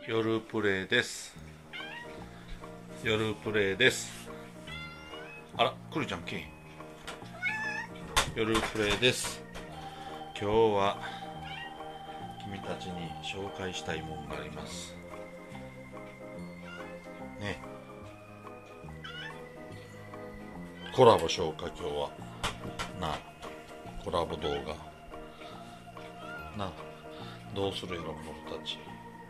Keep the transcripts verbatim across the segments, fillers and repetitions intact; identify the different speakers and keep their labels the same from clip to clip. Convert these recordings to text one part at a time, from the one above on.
Speaker 1: 夜プレイです。夜プレイです。あら、くるちゃん来ん。夜プレイです。今日は君たちに紹介したいもんがありますね。コラボしようか今日はな。コラボ動画な。どうするやろ俺たち。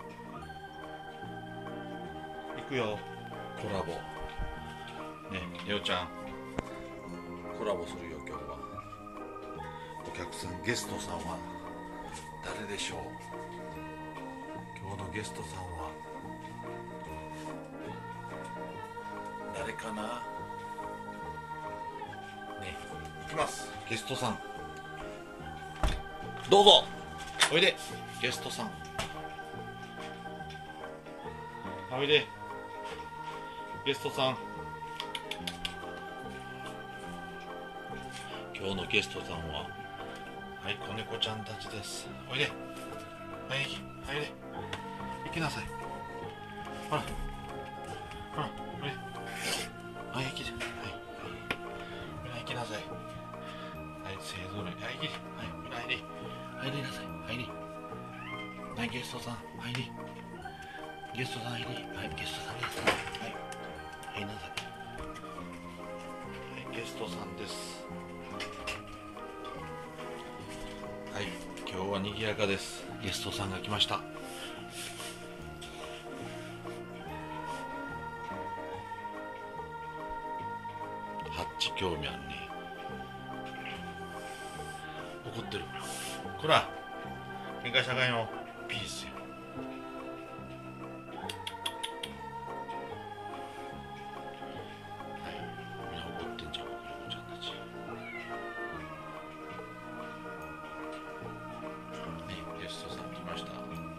Speaker 1: 行くよ、コラボね。ようちゃんコラボするよ今日は。お客さん、ゲストさんは誰でしょう。今日のゲストさんは誰かなね。行きます。ゲストさんどうぞおいで。ゲストさんおいで。ゲストさん、今日のゲストさんははい、子猫ちゃんたちです。おいで。はい、はい、で行きなさい。ほらほら、おいで。はい、行きで。はい、みんな行きなさい。はい、勢ぞろい。はい、行きで。はい、みんな入り入りなさい。入り。はい、ゲストさん入り。ゲストさん入り。はい、ゲストさんです。はい、入りなさい。はい、ゲストさんです。はい、今日は賑やかです。ゲストさんが来ました。ハッチ興味あんね。怒ってる。こら喧嘩したかいの。ピースよ。はい、みんな怒ってんじゃん、猫ちゃんたちね。ゲストさん来ました。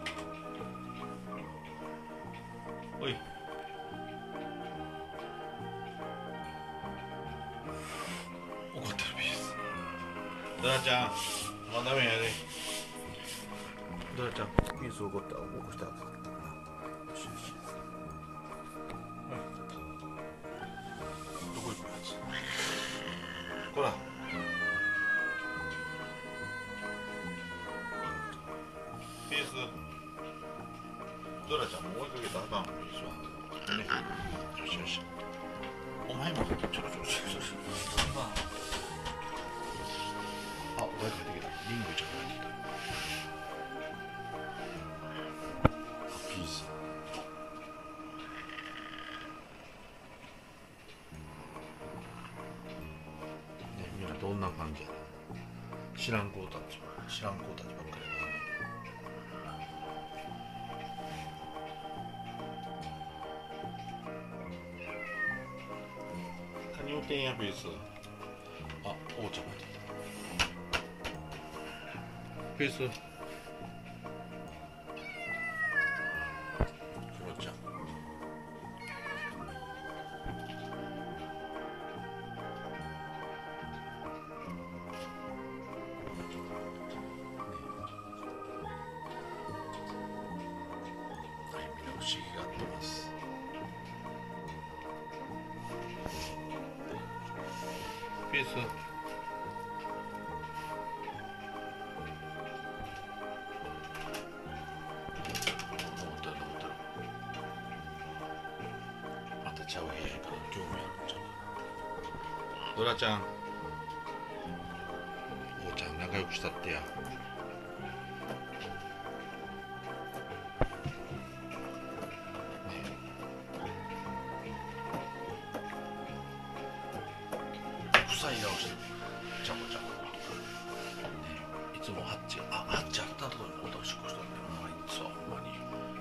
Speaker 1: おい、怒ってるピース。ドラちゃん、もうダメやで。ドラちゃん、ピース怒った。起こしたらあかんからな。よしよし。どこ行くやつ。こらピース。ドラちゃんも追いかけたらあかん。ピースはね。よしよし。お前もちょろちょろちょろちょろ。あ、誰か出てきた。リンゴちゃんが出てきた。ピース。ね、みんなどんな感じやね。知らん子たちは知らん子たちばっかりやからね。何をてんやピース。あ、おうちゃんが出てきた。ピース。クロちゃん。はい、みんな不思議がってます。ピース。またちゃう部屋やから興味あるんちゃうかな。ドラちゃん、おうちゃん仲良くしたってや。臭い顔してる。ちゃこちゃこが、ね、いつもハッチが、あ、ハッチあったところにおとしっこしとんだよな、あいつはほんまに。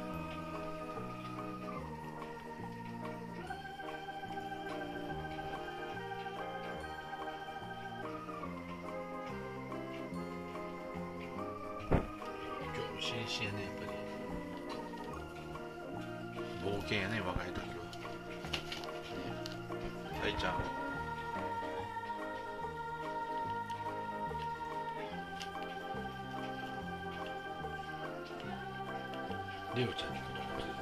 Speaker 1: 興味津々やね、やっぱり冒険やね、若い時はね。大ちゃん、レオちゃんに子供連れて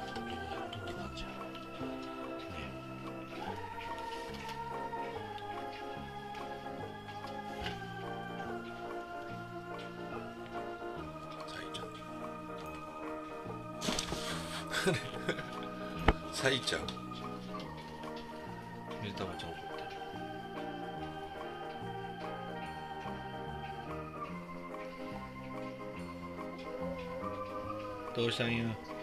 Speaker 1: 咲いちゃう。水玉ちゃん怒ってる。どうしたんよ。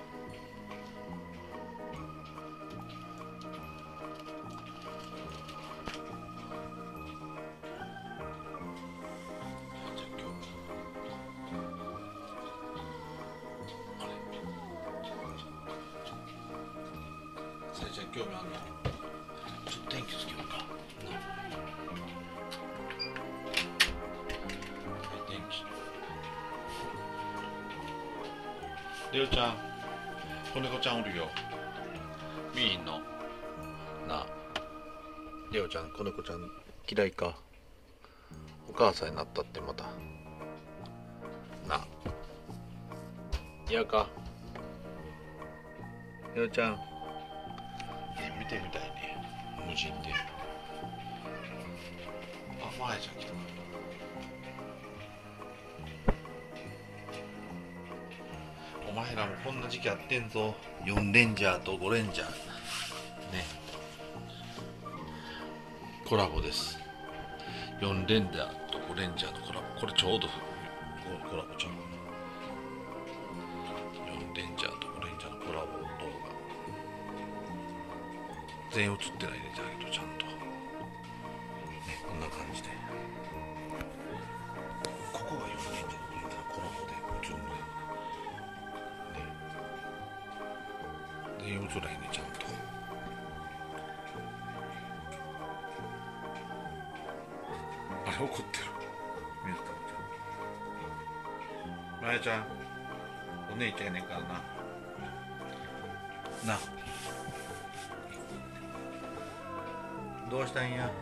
Speaker 1: さえちゃん興味あるの？ちょっと天気つけようかな。はい天気。レオちゃん、子猫ちゃんおるよ。見えへんの？なあ、レオちゃん、子猫ちゃん嫌いか？お母さんになったってまた。なあ、嫌か？レオちゃん。見てみたいね、無人で。あ、まやちゃん来た。お前らもこんな時期やってんぞ。よんレンジャーとごレンジャーね、コラボです。よんレンジャーとごレンジャーのコラボ。これちょうどコラボちゃう。よんレンジャーとごレンジャーのコラボ動画全員映ってないね、だけどちゃんとね、こんな感じでここがよんレンジャーとごレンジャーのコラボで映るので、ね、全員映らへんね、ちゃんと。あれ怒ってる。水玉ちゃん、まやちゃん、お姉ちゃんやねんからな。な、どうしたんや。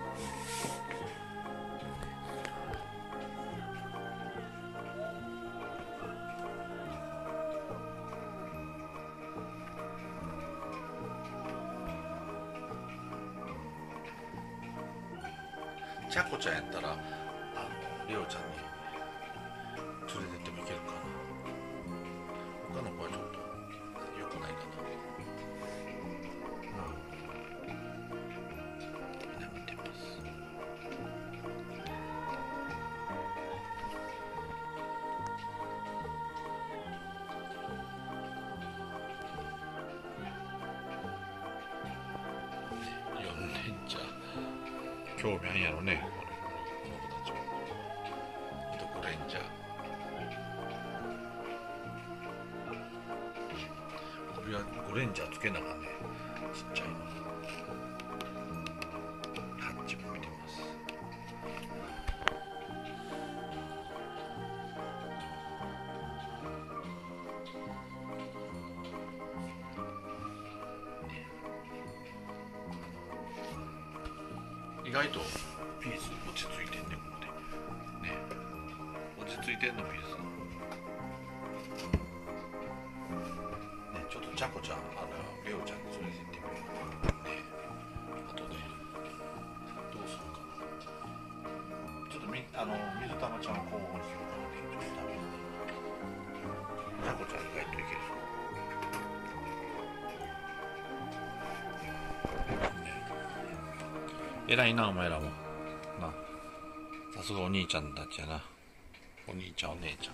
Speaker 1: ちゃこちゃんやったら、あのレオちゃんに連れてってもいけるかな。他の子はちょっと良くないかな。みんな見てます。よんレンジャー興味あんやろね、この子たちは。どこレンジャーこれはごレンジャーつけながらね、ちっちゃいの。ハッチも見てます。意外とピース落ち着いてんね、ここでね。落ち着いてんの、ピースね。ちょっとちゃこちゃん、あのレオちゃんに連れてってみようかなね。あとね、どうするかな。ちょっとみあの水玉ちゃんを興奮しようかなね。ちょっと食べるね。ちゃこちゃん意外といける。偉いな、お前らもな。さすがお兄ちゃんたちやな。お兄ちゃんお姉ちゃん。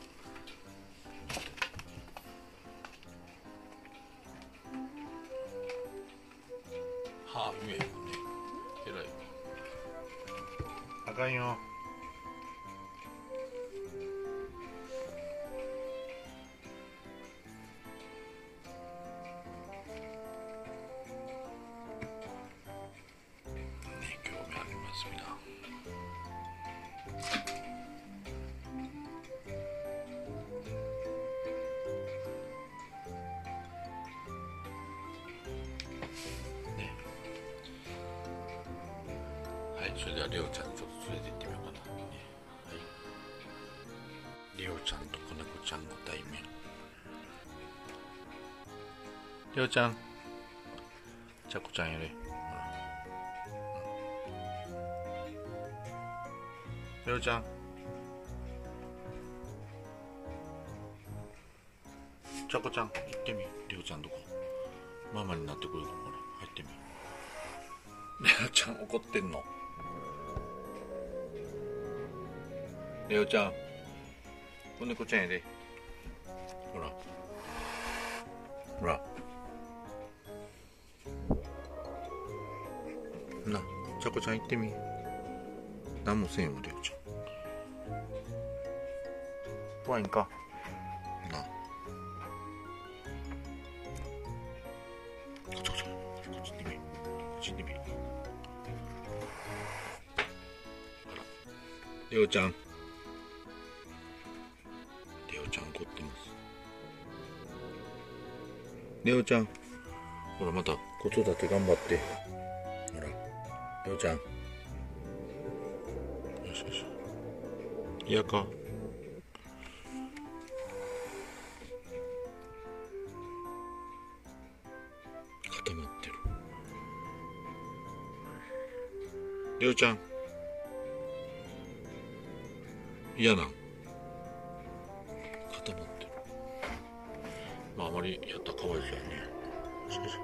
Speaker 1: はあ、言えへんね。偉い。あかんよ。はい、それではレオちゃんにちょっと連れて行ってみようかな。はい、レオちゃんと子猫ちゃんの対面。レオちゃん、ちゃこちゃんやれ。レオちゃん、ちちゃこちゃん行ってみ。りょうちゃんとこママになってくるかも。これ入ってみ。りょうちゃん怒ってんの。りょうちゃん子猫ちゃんやで。ほらほらな、ちゃこちゃん行ってみ。何もせんよ、りょうちゃん。怖いんかな。こっちこっちこっち行ってみ。こっち行ってみ。あら、りょうちゃんりょうちゃん怒ってます。りょうちゃんほら、また子育て頑張って。ほらりょうちゃん、よしよし。嫌か。固まってる。りょうちゃん嫌なん。固まってる。まああまりやったらかわいそうやね。しかし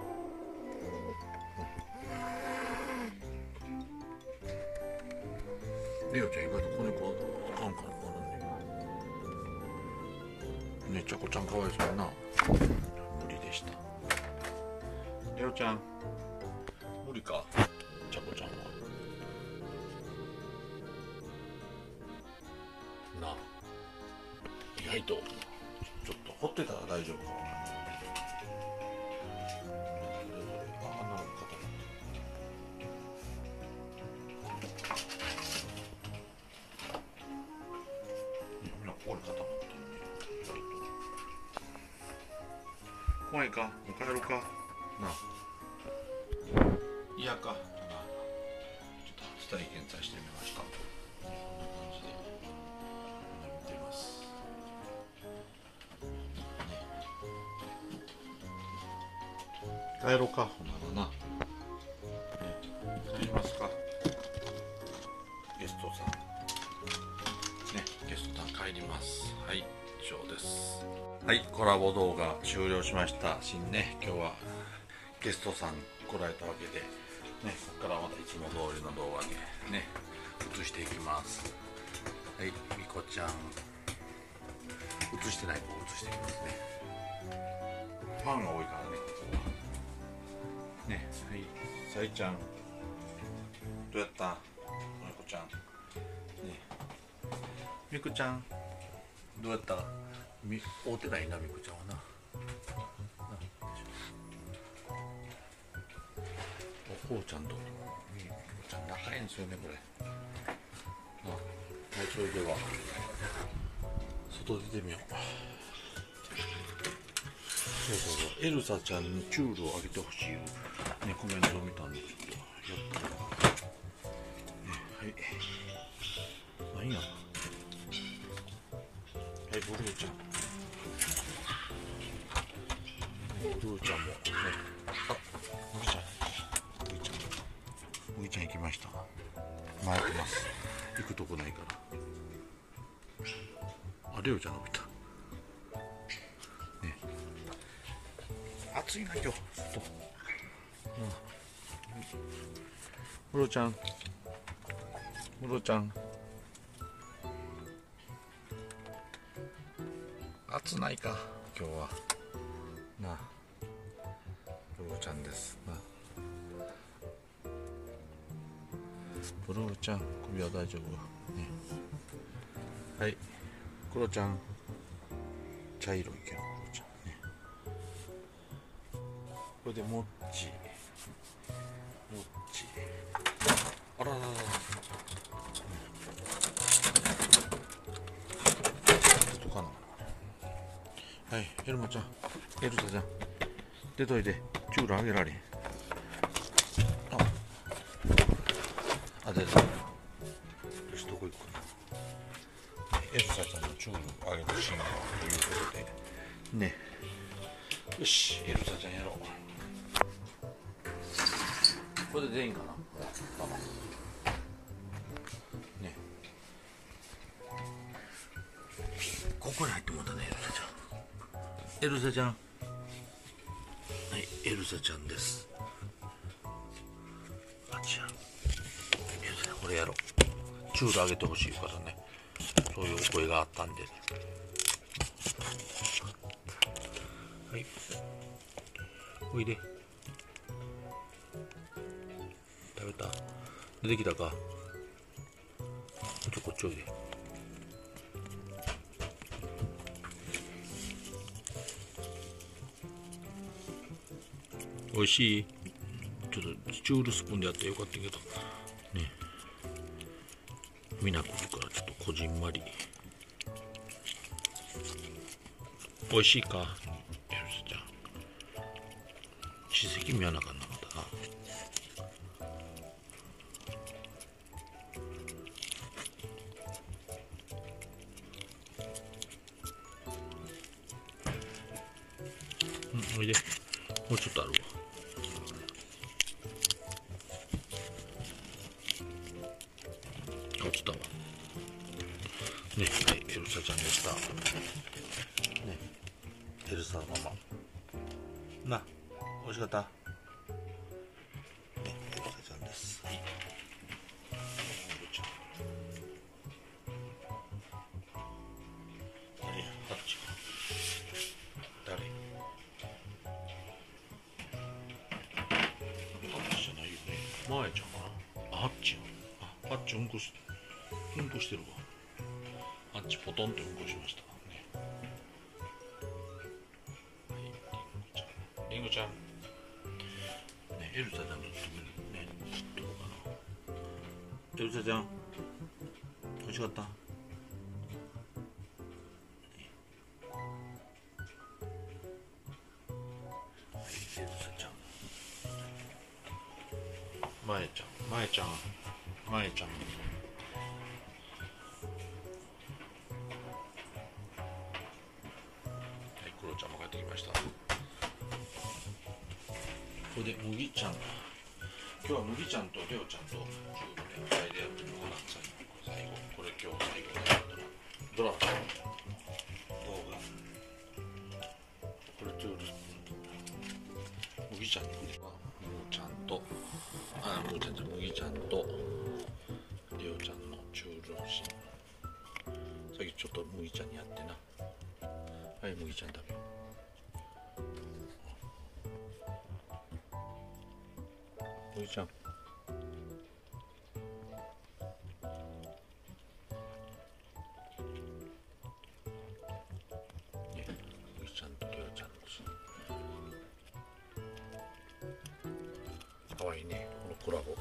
Speaker 1: りょうちゃん意外と子猫あかんかな。ね、ちゃこちゃんかわいそうやな。無理でした。りょうちゃん無理か。ちゃこちゃんはなあ、意外とちょっと掘ってたら大丈夫かも。あんなの固まってる。ここに固まってるね。怖いか。もう帰ろうかなあ。嫌か。ちょっと初体験させてみました。こんな感じで見てます、ね、帰ろうか。ほんならな、ね、帰りますか。ゲストさんね、ゲストさん帰ります。はい、以上です。はい、コラボ動画終了しました。新ね、今日はゲストさん来られたわけでね、ここからまたいつも通りの動画でね映していきます。はい、みこちゃん映してない子を映していきますね。ファンが多いからね、ここはね。はい、さいちゃんどうやった？みこちゃんね、みこちゃんどうやった？み会うてないな、みこちゃんはな。おこうちゃんとみこちゃん仲いいんですよね、これ。あ、はい、それでは外出てみよう。そうそうそう、エルサちゃんにチュールをあげてほしいね、コメントを見たんでちょっとやったら、ね、はい、なんや、はい、ブルーちゃん、ブルーちゃんもね、あ、ブルーちゃんブルーちゃんブルーちゃん行きました。回ってます。行くとこないから。あ、レオちゃん伸びたね。暑いな今日。と、ムロちゃん、ムロちゃん、暑ないか今日はなあ。ムロちゃんですな。ムロちゃん、首は大丈夫ね。はい、クロちゃん、茶色いけどクロちゃんね。これでモッチモッチ、あらららら、ちょっとかな。はい、エルマちゃん、エルサちゃん出といて、チュールあげられへん。ああ、出た。よし、どこ行くかな。エルサちゃんのチュールあげるシーンということでね。よし、エルサちゃんやろう。これで全員かな、ママね。ここに入ってもうたね、エルサちゃん。 エルサちゃん、はい、エルサちゃんです。あちゃん、エルサ、これやろう。チュールあげてほしいからね、そういうお声があったんでね。はい、おいで。食べた？出てきたか？ちょ、こっちおいで。おいしい？ちょっとチュールスプーンでやってよかったけどね。みんな来るからちょっとこじんまり。おいしいか？エルサちゃん、歯石見やなあかんなかったな。うん、おいで。もうちょっとあるわ。落ちたわ。ね、はい、エルサちゃんでした。ね、エルサママ。な、美味しかった。ね、エルサちゃんです。はい。誰や、あっちか。誰？あっちじゃないよね。マエちゃんかな。あっちや。あ、あっちうんこし、うんこしてるわ。あっちポトンとうんこしましたね。はい、リンゴちゃん。ね、エルサちゃんのね、どうかな。エルサちゃん、美味しかった？ね、はい、エルサちゃん。マエちゃん、マエちゃん、マエちゃん。クロちゃんも帰ってきました。これで麦ちゃん、今日は麦ちゃんとレオちゃんとチューブでふたりでやってるのかな。最後、これ今日最後のドラマ動画、これチュールスプーンと麦ちゃんにね、ムーちゃんとあムーちゃんじゃ麦ちゃんとレオちゃんのチュールのシーン。さっきちょっと麦ちゃんにやってな。はい、麦ちゃん食べよう。麦ちゃん、ね、麦ちゃんとレオちゃんのシーン。かわいいね、このコラボ。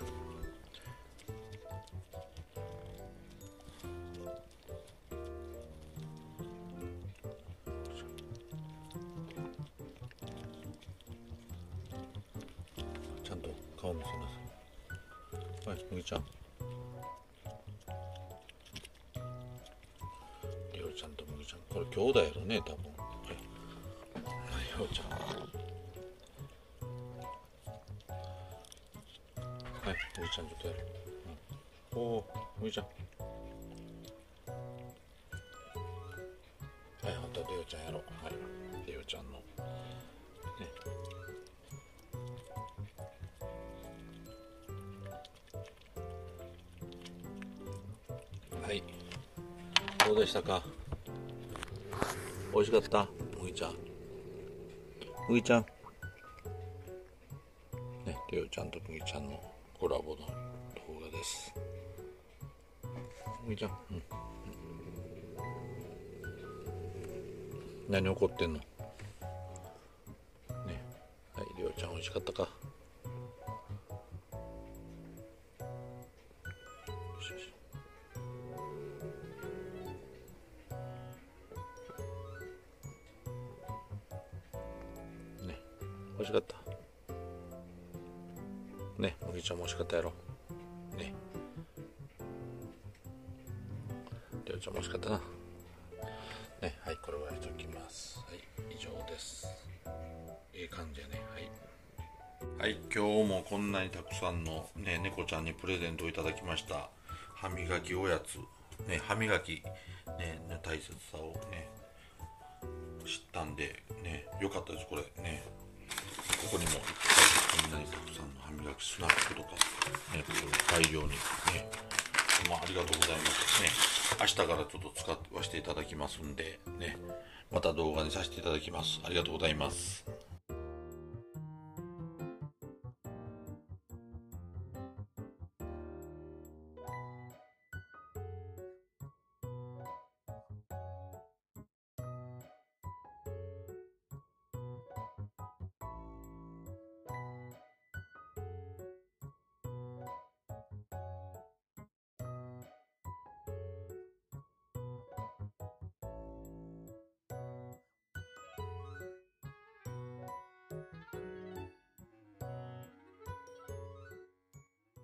Speaker 1: ちゃんと顔見せなさい。はい、麦ちゃん。レオちゃんと麦ちゃん、これ兄弟やろね、多分。はい、レオちゃん。はい、麦ちゃんちょっとやる。うん、おお、麦ちゃん。はい、あとはレオちゃんやろう。はい、レオちゃんの。ね。はい、どうでしたか？美味しかった？麦ちゃん、麦ちゃんね、レオちゃんと麦ちゃんのコラボの動画です。麦ちゃん、うん、何怒ってんのね。はい、レオちゃん美味しかったか？ね、美味しかったね。麦ちゃんも美味しかったやろね。レオちゃんも美味しかったなね。はい、これぐらいにしておきます。はい、以上です。いい感じやね。はい、はい、今日もこんなにたくさんのね、猫ちゃんにプレゼントをいただきました。歯磨きおやつね、歯磨きねの大切さをね知ったんでね、よかったです。これね、ここにもいっぱいみんなにたくさんの歯磨きスナックとかね、これ大量にね、まあ、ありがとうございますね。明日からちょっと使わせていただきますんでね、また動画にさせていただきます。ありがとうございます。